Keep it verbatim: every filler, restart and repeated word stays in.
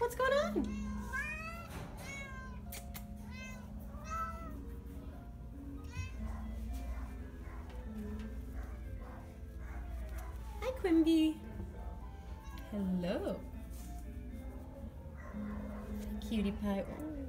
What's going on? Hi, Quimby. Hello. Cutie pie. Ooh.